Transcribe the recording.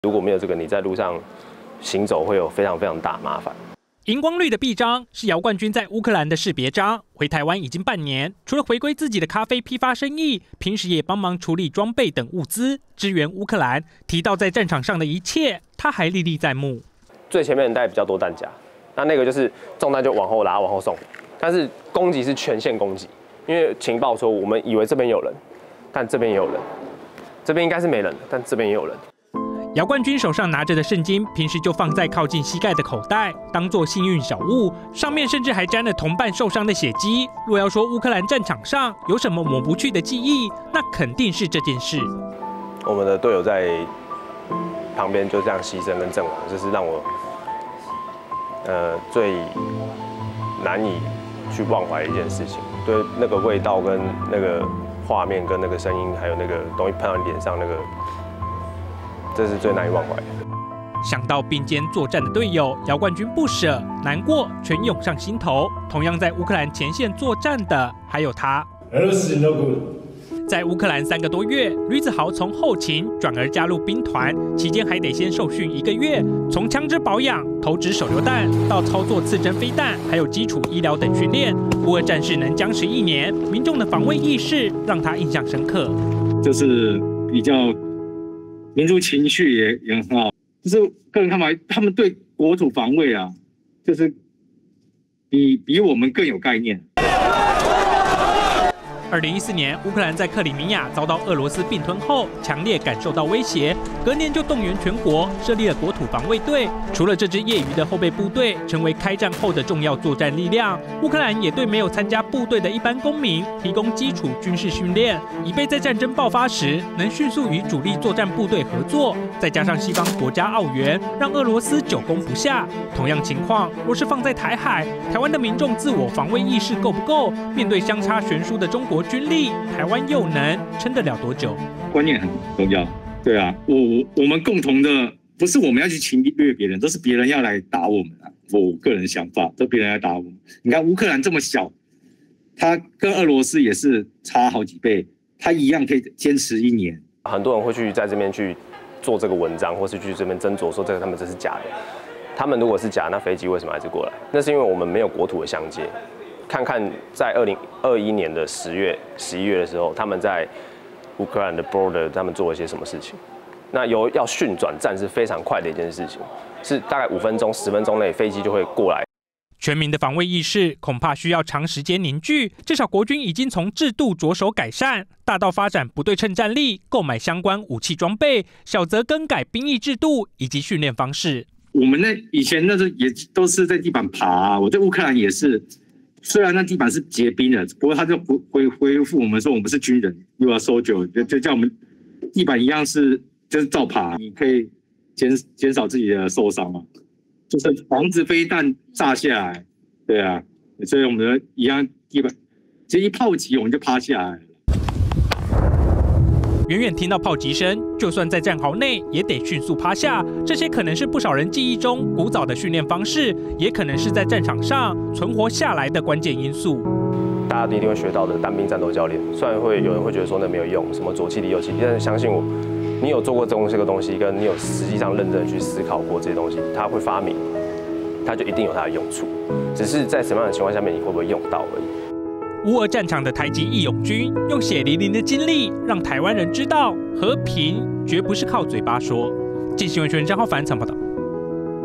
如果没有这个，你在路上行走会有非常大麻烦。 荧光绿的臂章是姚冠军在乌克兰的识别章。回台湾已经半年，除了回归自己的咖啡批发生意，平时也帮忙处理装备等物资，支援乌克兰。提到在战场上的一切，他还历历在目。 最前面人带比较多弹夹，那个就是重弹就往后拉、往后送，但是攻击是全线攻击，因为情报说我们以为这边有人，但这边也有人，这边应该是没人，但这边也有人。 姚冠军手上拿着的圣经，平时就放在靠近膝盖的口袋，当作幸运小物，上面甚至还沾了同伴受伤的血迹。若要说乌克兰战场上有什么抹不去的记忆，那肯定是这件事。 我们的队友在旁边就这样牺牲跟阵亡，这是让我最难以去忘怀的一件事情。对那个味道跟那个画面跟那个声音，还有那个东西喷到你脸上那个。这是最难以忘怀的。 想到并肩作战的队友，姚冠军不舍、难过全涌上心头。同样在乌克兰前线作战的，还有他。在乌克兰3个多月，吕子豪从后勤转而加入兵团，期间还得先受训1个月，从枪支保养、投掷手榴弹到操作刺针飞弹，还有基础医疗等训练。乌俄战事能僵持1年，民众的防卫意识让他印象深刻。 就是比较。民族情绪也很好，就是个人看法，他们对国土防卫啊，就是比我们更有概念。 2014年，乌克兰在克里米亚遭到俄罗斯并吞后，强烈感受到威胁，隔年就动员全国设立了国土防卫队。除了这支业余的后备部队成为开战后的重要作战力量，乌克兰也对没有参加部队的一般公民提供基础军事训练，以备在战争爆发时能迅速与主力作战部队合作。再加上西方国家澳援，让俄罗斯久攻不下。同样情况，若是放在台海，台湾的民众自我防卫意识够不够？面对相差悬殊的中国军力，台湾又能撑得了多久？ 观念很重要，对啊，我们共同的不是我们要去侵略别人，都是别人要来打我们啊。我个人想法，都别人来打我们。你看乌克兰这么小，他跟俄罗斯也是差好几倍，他一样可以坚持1年。 很多人会去在这边去做这个文章，或是去这边斟酌说他们这是假的。他们如果是假，那飞机为什么还是过来？那是因为我们没有国土的相接。看看在2021年的10月、11月的时候，他们在乌克兰的 border 他们做了些什么事情？那要训转战是非常快的一件事情，是大概5分钟、10分钟内飞机就会过来。 全民的防卫意识恐怕需要长时间凝聚，至少国军已经从制度着手改善，大到发展不对称战力，购买相关武器装备，小则更改兵役制度以及训练方式。 我们以前那也都是在地板爬啊，我在乌克兰也是。虽然那地板是结冰的，不过他就回复我们说我们是军人，又要搜救，就叫我们地板一样就是照爬，你可以减少自己的受伤嘛，就是防止飞弹炸下来，对啊，所以我们的一样地板，直接一炮击我们就趴下来了。 远远听到炮击声，就算在战壕内也得迅速趴下。这些可能是不少人记忆中古早的训练方式，也可能是在战场上存活下来的关键因素。 大家一定会学到的单兵战斗教练，虽然有人会觉得说那没有用，什么左气力右气力，但是相信我，你有做过这个东西，跟你有实际上认真的去思考过这些东西，他会发明，他就一定有它的用处，只是在什么样的情况下面你会不会用到而已。 乌俄战场的台籍义勇军用血淋淋的经历，让台湾人知道和平绝不是靠嘴巴说。镜新闻全张浩凡采访报道。